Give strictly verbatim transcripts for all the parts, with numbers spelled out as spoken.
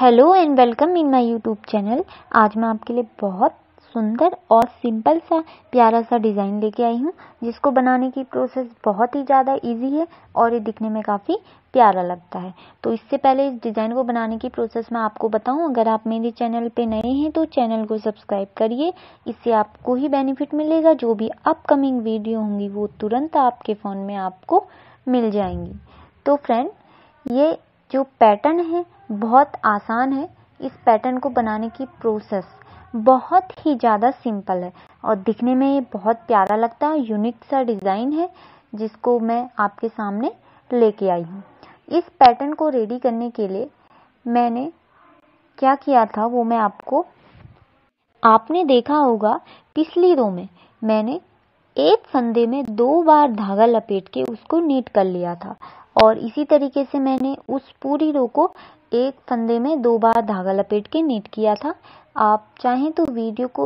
Hello and welcome in my YouTube channel. आज मैं आपके लिए बहुत सुंदर और सिंपल सा प्यारा सा डिज़ाइन लेके आई हूँ, जिसको बनाने की प्रोसेस बहुत ही ज़्यादा इजी है और ये दिखने में काफ़ी प्यारा लगता है। तो इससे पहले इस डिज़ाइन को बनाने की प्रोसेस मैं आपको बताऊँ, अगर आप मेरे चैनल पे नए हैं तो चैनल को सब्सक्राइब करिए। इससे आपको ही बेनिफिट मिलेगा, जो भी अपकमिंग वीडियो होंगी वो तुरंत आपके फ़ोन में आपको मिल जाएंगी। तो फ्रेंड, ये जो पैटर्न है बहुत आसान है। इस पैटर्न को बनाने की प्रोसेस बहुत ही ज़्यादा सिंपल है और दिखने में ये बहुत प्यारा लगता है। यूनिक सा डिज़ाइन है जिसको मैं आपके सामने लेके आई हूँ। इस पैटर्न को रेडी करने के लिए मैंने क्या किया था वो मैं आपको आपने देखा होगा, पिछली रो में मैंने एक फंदे में दो बार धागा लपेट के उसको नीट कर लिया था और इसी तरीके से मैंने उस पूरी रो को एक फंदे में दो बार धागा लपेट के नीट किया था। आप चाहें तो वीडियो को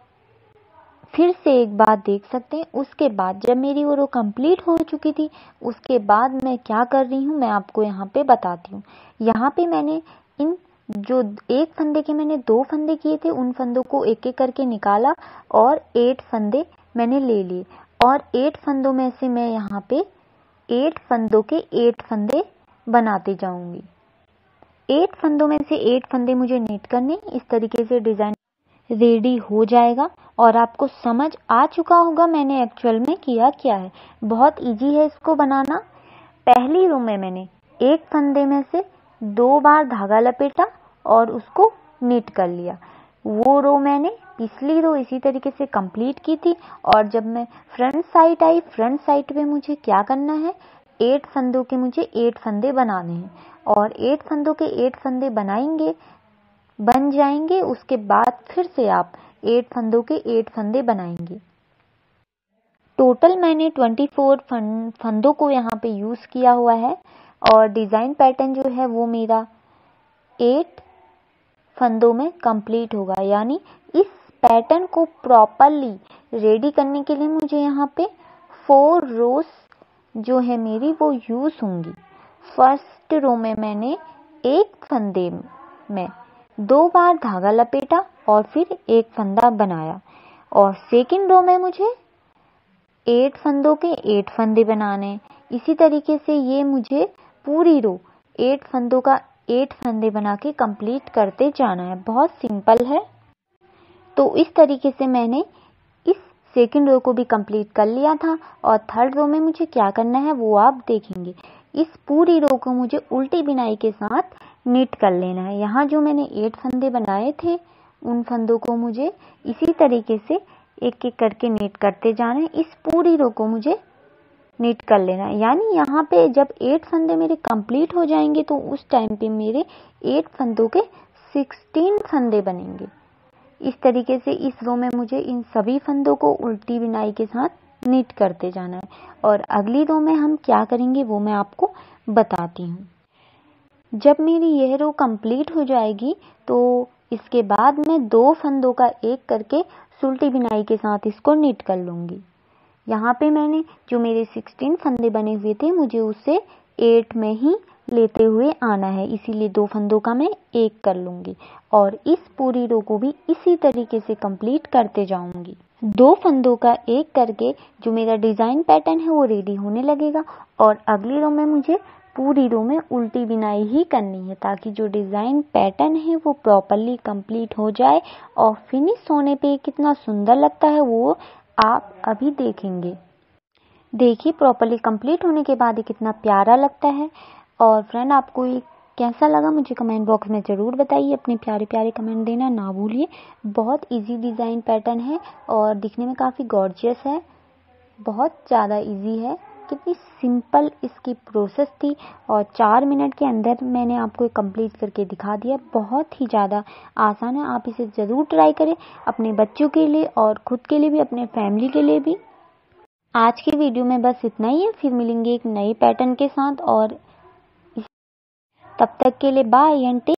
फिर से एक बार देख सकते हैं। उसके बाद जब मेरी वो रो कंप्लीट हो चुकी थी, उसके बाद मैं क्या कर रही हूँ मैं आपको यहाँ पे बताती हूँ। यहाँ पे मैंने इन जो एक फंदे के मैंने दो फंदे किए थे, उन फंदों को एक एक करके निकाला और एट फंदे मैंने ले लिए और एट फंदों में से मैं यहाँ पे एट फंदों के एट फंदे बनाते जाऊंगी। एट फंदों में से एट फंदे मुझे नीट करने। इस तरीके से डिज़ाइन रेडी हो जाएगा और आपको समझ आ चुका होगा मैंने एक्चुअल में किया क्या है। बहुत इजी है इसको बनाना। पहली रो में मैंने एक फंदे में से दो बार धागा लपेटा और उसको नीट कर लिया। वो रो मैंने पिछली रो इसी तरीके से कंप्लीट की थी और जब मैं फ्रंट साइड आई, फ्रंट साइड पे मुझे क्या करना है, एट फंदों के मुझे एट फंदे बनाने हैं और एट फंदों के एट फंदे बनाएंगे बन जाएंगे। उसके बाद फिर से आप एट फंदों के एट फंदे बनाएंगे। टोटल मैंने चौबीस फं, फंदों को यहाँ पे यूज़ किया हुआ है और डिज़ाइन पैटर्न जो है वो मेरा एट फंदों में कंप्लीट होगा। यानी इस पैटर्न को प्रॉपरली रेडी करने के लिए मुझे यहाँ पे फोर रोज जो है मेरी वो यूज़ होंगी। फर्स्ट रो में मैंने एक फंदे में दो बार धागा लपेटा और फिर एक फंदा बनाया और सेकंड रो में मुझे एट फंदों के एट फंदे बनाने। इसी तरीके से ये मुझे पूरी रो एट फंदों का एट फंदे बना के कंप्लीट करते जाना है। बहुत सिंपल है। तो इस तरीके से मैंने इस सेकंड रो को भी कंप्लीट कर लिया था और थर्ड रो में मुझे क्या करना है वो आप देखेंगे। इस पूरी रो को मुझे उल्टी बिनाई के साथ नीट कर लेना है। यहाँ जो मैंने एट फंदे बनाए थे उन फंदों को मुझे इसी तरीके से एक एक करके नीट करते जाना है। इस पूरी रो को मुझे नीट कर लेना है। यानी यहाँ पे जब एट फंदे मेरे कंप्लीट हो जाएंगे तो उस टाइम पे मेरे एट फंदों के सिक्सटीन फंदे बनेंगे। इस तरीके से इस रो में मुझे इन सभी फंदों को उल्टी बिनाई के साथ नीट करते जाना है और अगली रो में हम क्या करेंगे वो मैं आपको बताती हूँ। जब मेरी यह रो कंप्लीट हो जाएगी तो इसके बाद मैं दो फंदों का एक करके उल्टी बिनाई के साथ इसको नीट कर लूँगी। यहाँ पे मैंने जो मेरे सिक्सटीन फंदे बने हुए थे मुझे उससे एट में ही लेते हुए आना है, इसीलिए दो फंदों का मैं एक कर लूँगी और इस पूरी रो को भी इसी तरीके से कंप्लीट करते जाऊँगी। दो फंदों का एक करके जो मेरा डिज़ाइन पैटर्न है वो रेडी होने लगेगा और अगली रो में मुझे पूरी रो में उल्टी बिनाई ही करनी है ताकि जो डिज़ाइन पैटर्न है वो प्रॉपरली कंप्लीट हो जाए और फिनिश होने पे कितना सुंदर लगता है वो आप अभी देखेंगे। देखिए प्रॉपरली कंप्लीट होने के बाद ये कितना प्यारा लगता है। और फ्रेंड, आपको ये कैसा लगा मुझे कमेंट बॉक्स में ज़रूर बताइए। अपने प्यारे प्यारे कमेंट देना ना भूलिए। बहुत इजी डिज़ाइन पैटर्न है और दिखने में काफ़ी गॉर्जियस है। बहुत ज़्यादा इजी है। कितनी सिंपल इसकी प्रोसेस थी और चार मिनट के अंदर मैंने आपको कंप्लीट करके दिखा दिया। बहुत ही ज़्यादा आसान है। आप इसे ज़रूर ट्राई करें अपने बच्चों के लिए और खुद के लिए भी, अपने फैमिली के लिए भी। आज की वीडियो में बस इतना ही है। फिर मिलेंगे एक नए पैटर्न के साथ और तब तक के लिए बाय एंड टेक